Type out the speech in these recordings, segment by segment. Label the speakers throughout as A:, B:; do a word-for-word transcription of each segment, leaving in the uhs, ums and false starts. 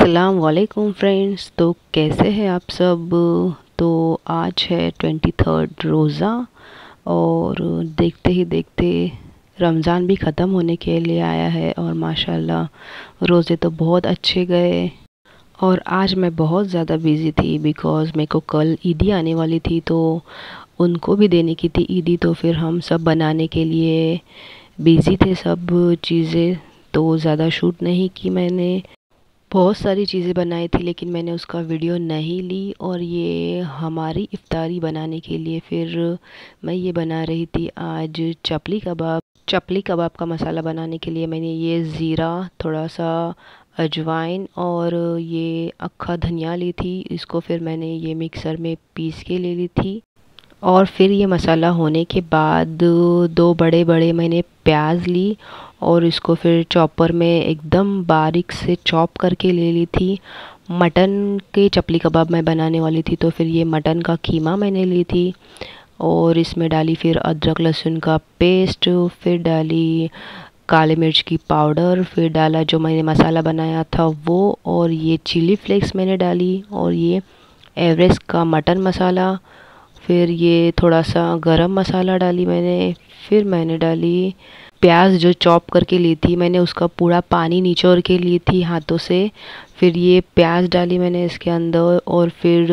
A: अस्सलाम वालेकुम फ्रेंड्स। तो कैसे हैं आप सब। तो आज है ट्वेंटी थर्ड रोज़ा और देखते ही देखते रमज़ान भी ख़त्म होने के लिए आया है और माशाल्लाह रोज़े तो बहुत अच्छे गए। और आज मैं बहुत ज़्यादा बिज़ी थी बिकॉज़ मेरे को कल ईदी आने वाली थी, तो उनको भी देने की थी ईदी। तो फिर हम सब बनाने के लिए बिज़ी थे सब चीज़ें, तो ज़्यादा शूट नहीं की मैंने। बहुत सारी चीज़ें बनाई थी लेकिन मैंने उसका वीडियो नहीं ली। और ये हमारी इफ्तारी बनाने के लिए फिर मैं ये बना रही थी आज चपली कबाब। चपली कबाब का मसाला बनाने के लिए मैंने ये ज़ीरा, थोड़ा सा अजवाइन और ये अक्खा धनिया ली थी। इसको फिर मैंने ये मिक्सर में पीस के ले ली थी। और फिर ये मसाला होने के बाद दो बड़े बड़े मैंने प्याज ली और इसको फिर चॉपर में एकदम बारीक से चॉप करके ले ली थी। मटन के चपली कबाब मैं बनाने वाली थी, तो फिर ये मटन का कीमा मैंने ली थी और इसमें डाली फिर अदरक लहसुन का पेस्ट, फिर डाली काले मिर्च की पाउडर, फिर डाला जो मैंने मसाला बनाया था वो, और ये चिली फ्लेक्स मैंने डाली, और ये एवरेस्ट का मटन मसाला, फिर ये थोड़ा सा गरम मसाला डाली मैंने। फिर मैंने डाली प्याज जो चॉप करके ली थी मैंने, उसका पूरा पानी निचोड़ के ली थी हाथों से। फिर ये प्याज डाली मैंने इसके अंदर, और फिर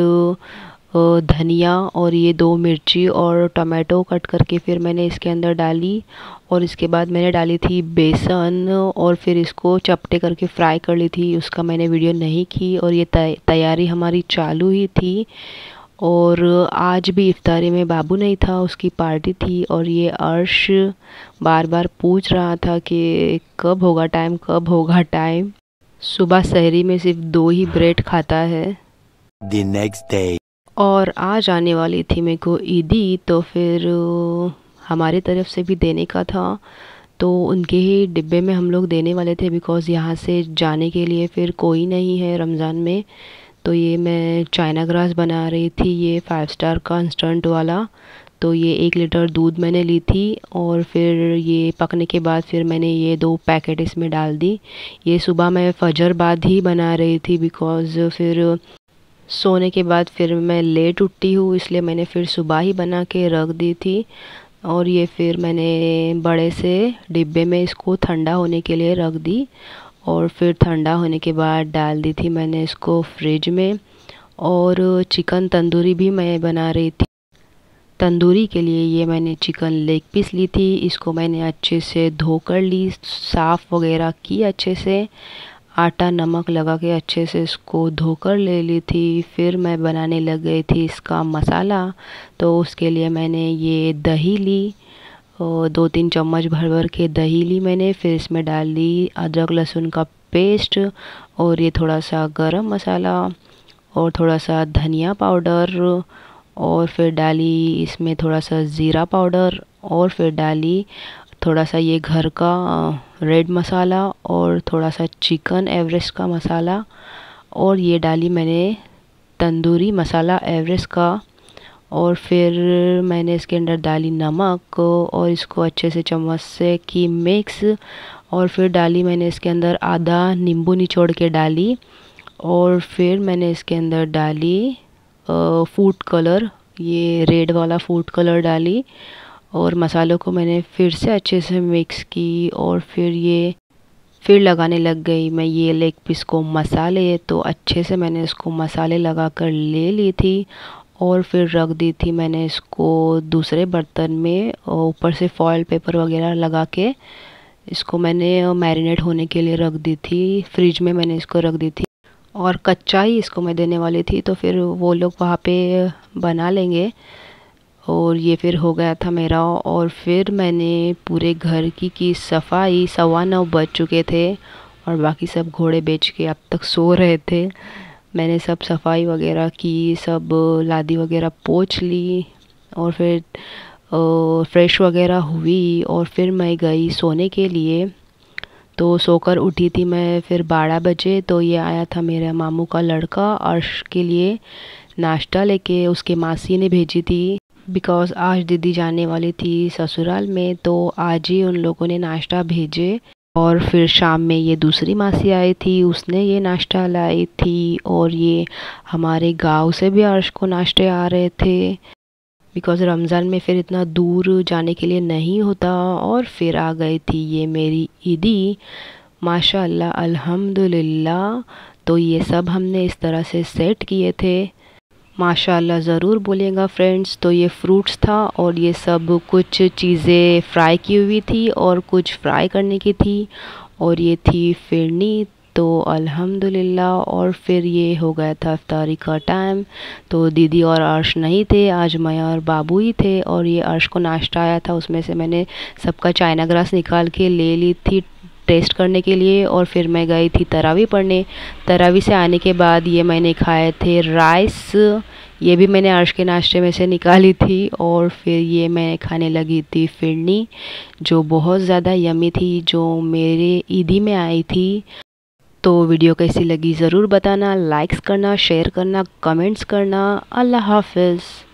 A: धनिया और ये दो मिर्ची और टमाटो कट करके फिर मैंने इसके अंदर डाली। और इसके बाद मैंने डाली थी बेसन और फिर इसको चपटे करके फ्राई कर ली थी। उसका मैंने वीडियो नहीं की और ये तैयारी हमारी चालू ही थी। और आज भी इफ्तारी में बाबू नहीं था, उसकी पार्टी थी। और ये अर्श बार बार पूछ रहा था कि कब होगा टाइम, कब होगा टाइम। सुबह सहरी में सिर्फ दो ही ब्रेड खाता है।
B: The next day.
A: और आज आने वाली थी मेरे को ईदी, तो फिर हमारी तरफ से भी देने का था, तो उनके ही डिब्बे में हम लोग देने वाले थे बिकॉज़ यहाँ से जाने के लिए फिर कोई नहीं है रमज़ान में। तो ये मैं चाइना ग्रास बना रही थी, ये फाइव स्टार का इंस्टेंट वाला। तो ये एक लीटर दूध मैंने ली थी और फिर ये पकने के बाद फिर मैंने ये दो पैकेट इसमें डाल दी। ये सुबह मैं फजर बाद ही बना रही थी बिकॉज़ फिर सोने के बाद फिर मैं लेट उठती हूँ, इसलिए मैंने फिर सुबह ही बना के रख दी थी। और ये फिर मैंने बड़े से डिब्बे में इसको ठंडा होने के लिए रख दी। और फिर ठंडा होने के बाद डाल दी थी मैंने इसको फ्रिज में। और चिकन तंदूरी भी मैं बना रही थी। तंदूरी के लिए ये मैंने चिकन लेग पीस ली थी, इसको मैंने अच्छे से धो कर ली, साफ़ वगैरह की अच्छे से, आटा नमक लगा के अच्छे से इसको धोकर ले ली थी। फिर मैं बनाने लग गई थी इसका मसाला। तो उसके लिए मैंने ये दही ली और दो तीन चम्मच भर भर के दही ली मैंने। फिर इसमें डाल दी अदरक लहसुन का पेस्ट और ये थोड़ा सा गरम मसाला और थोड़ा सा धनिया पाउडर, और फिर डाली इसमें थोड़ा सा ज़ीरा पाउडर, और फिर डाली थोड़ा सा ये घर का रेड मसाला और थोड़ा सा चिकन एवरेस्ट का मसाला, और ये डाली मैंने तंदूरी मसाला एवरेस्ट का। और फिर मैंने इसके अंदर डाली नमक और इसको अच्छे से चम्मच से की मिक्स। और फिर डाली मैंने इसके अंदर आधा नींबू निचोड़ के डाली। और फिर मैंने इसके अंदर डाली फूड कलर, ये रेड वाला फूड कलर डाली। और मसालों को मैंने फिर से अच्छे से मिक्स की और फिर ये फिर लगाने लग गई मैं ये लेग पीस को मसाले। तो अच्छे से मैंने इसको मसाले लगा कर ले ली थी और फिर रख दी थी मैंने इसको दूसरे बर्तन में, ऊपर से फॉयल पेपर वगैरह लगा के इसको मैंने मैरिनेट होने के लिए रख दी थी। फ्रिज में मैंने इसको रख दी थी और कच्चा ही इसको मैं देने वाली थी, तो फिर वो लोग वहाँ पे बना लेंगे। और ये फिर हो गया था मेरा। और फिर मैंने पूरे घर की की सफाई, सवा नौ बज चुके थे और बाकी सब घोड़े बेच के अब तक सो रहे थे। मैंने सब सफाई वगैरह की, सब लादी वगैरह पोंछ ली और फिर फ्रेश वगैरह हुई और फिर मैं गई सोने के लिए। तो सोकर उठी थी मैं फिर बारह बजे। तो ये आया था मेरे मामू का लड़का अर्श के लिए नाश्ता लेके, उसके मासी ने भेजी थी बिकॉज़ आज दीदी जाने वाली थी ससुराल में, तो आज ही उन लोगों ने नाश्ता भेजे। और फिर शाम में ये दूसरी मासी आई थी, उसने ये नाश्ता लाई थी। और ये हमारे गांव से भी अर्श को नाश्ते आ रहे थे, बिकॉज़ रमज़ान में फिर इतना दूर जाने के लिए नहीं होता। और फिर आ गई थी ये मेरी ईदी, माशाअल्लाह अल्हम्दुलिल्लाह। तो ये सब हमने इस तरह से सेट किए थे, माशाअल्लाह ज़रूर बोलिएगा फ्रेंड्स। तो ये फ्रूट्स था और ये सब कुछ चीज़ें फ्राई की हुई थी और कुछ फ्राई करने की थी, और ये थी फिरनी। तो अल्हम्दुलिल्लाह। और फिर ये हो गया था इफ्तारी का टाइम। तो दीदी और अर्श नहीं थे, आज मैं और बाबू ही थे। और ये अर्श को नाश्ता आया था, उसमें से मैंने सबका चाइना ग्रास निकाल के ले ली थी टेस्ट करने के लिए। और फिर मैं गई थी तरावी पढ़ने। तरावी से आने के बाद ये मैंने खाए थे राइस, ये भी मैंने अर्श के नाश्ते में से निकाली थी। और फिर ये मैं खाने लगी थी फिरनी, जो बहुत ज़्यादा यम्मी थी, जो मेरे ईदी में आई थी। तो वीडियो कैसी लगी ज़रूर बताना, लाइक्स करना, शेयर करना, कमेंट्स करना। अल्लाह हाफ़िज़।